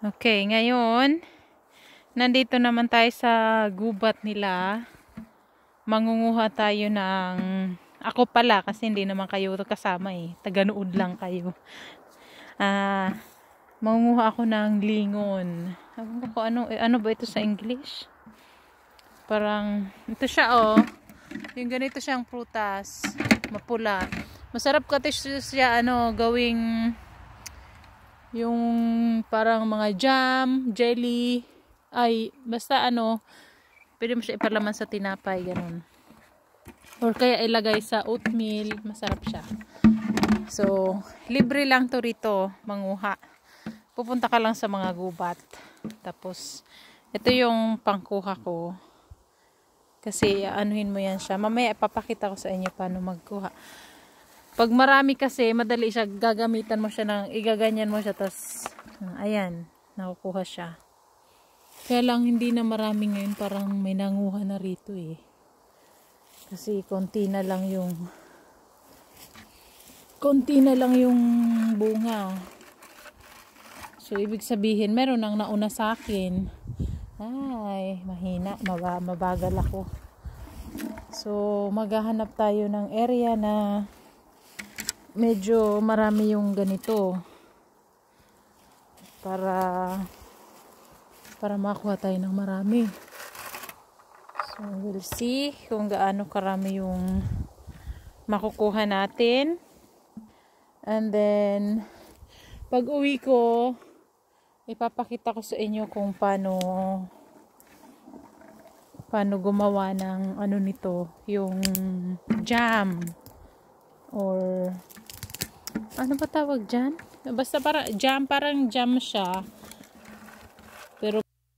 Okay, ngayon, nandito naman tayo sa gubat nila. Mangunguha tayo ng, ako pala kasi hindi naman kayo kasama eh. Taga-nood lang kayo. Mangunguha ako ng lingon. Ano ba ito sa English? Parang, ito siya oh. Yung ganito siyang prutas. Mapula. Masarap kasi siya gawing yung parang mga jam, jelly, basta pwede mo siya ipalaman sa tinapay, ganun. Or kaya ilagay sa oatmeal, masarap siya. So, libre lang to rito, manguha. Pupunta ka lang sa mga gubat. Tapos, ito yung pangkuha ko. Kasi, anuhin mo yan siya. Mamaya, ipapakita ko sa inyo paano magkuha. Pag marami kasi, madali siya, gagamitan mo siya igaganyan mo siya, tas, ayan, nakukuha siya. Kaya lang, hindi na marami ngayon, parang may nanguha na rito eh. Kasi, konti na lang yung bunga. So, ibig sabihin, meron nang nauna sa akin. Ay, mahina, mabagal ako. So, maghahanap tayo ng area na medyo marami yung ganito para makuha tayo ng marami. So we'll see kung gaano karami yung makukuha natin, and then pag uwi ko ipapakita ko sa inyo kung paano gumawa ng nito, yung jam or ano ba tawag dyan? Basta parang jam siya. Pero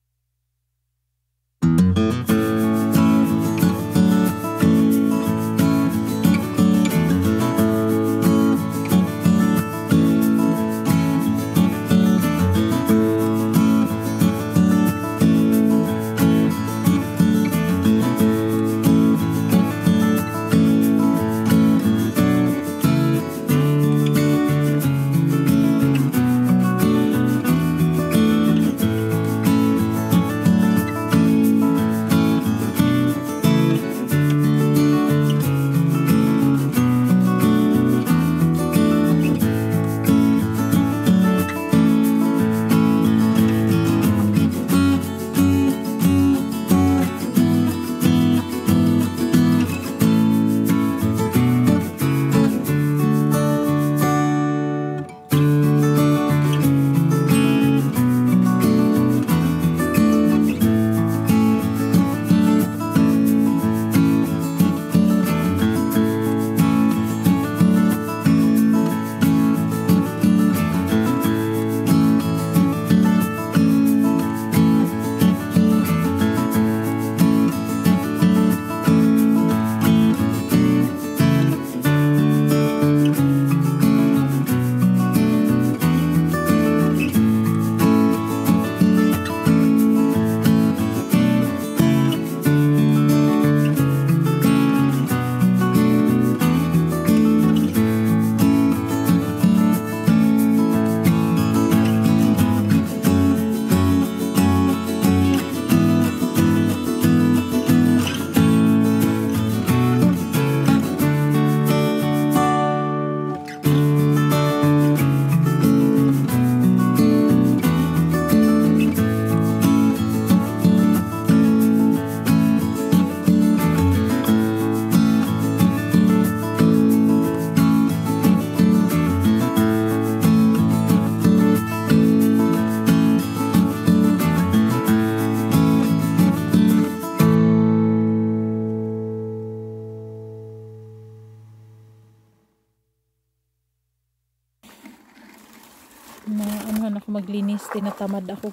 ako maglinis, tinatamad ako.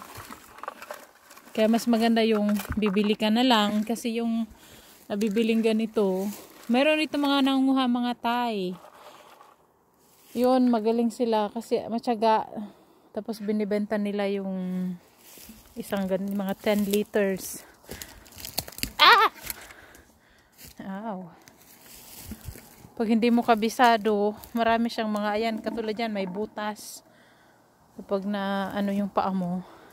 Kaya mas maganda yung bibili ka na lang, kasi yung nabibiling ganito, meron dito mga nanguha mga Thai. Yun, magaling sila kasi matyaga. Tapos binibenta nila yung isang mga 10 liters. Ow. Pag hindi mo kabisado, marami siyang mga, ayan, katulad yan, may butas. Kapag na yung paa mo,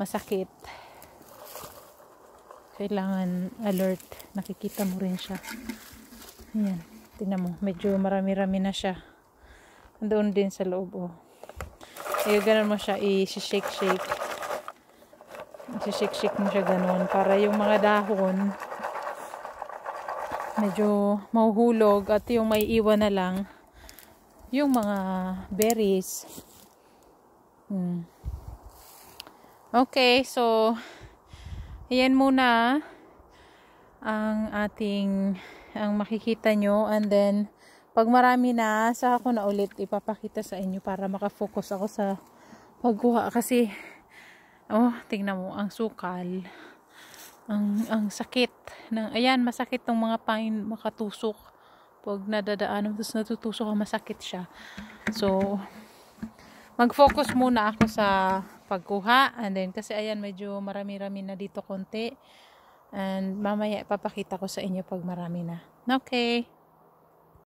masakit. Kailangan alert. Nakikita mo rin siya. Ayan. Tingnan mo. Medyo marami-rami na siya. Doon din sa loob. Oh. Ayun, ganun mo siya. I-shake-shake. I-shake-shake mo siya ganun. Para yung mga dahon medyo mahuhulog. At yung may iwan na lang yung mga berries. Okay. So ayan muna ang ang makikita nyo, and then pag marami na, saka ko na ulit ipapakita sa inyo para makafocus ako sa pagkuha, kasi tingnan mo ang sukal, ang sakit ng, ayan, masakit tong mga pangin, makatusok pag nadadaan, tapos natutusok ang masakit siya. So mag-focus muna ako sa pagkuha, and then kasi ayan, medyo marami-rami na dito konti, and mamaya ipapakita ko sa inyo pag marami na. Okay.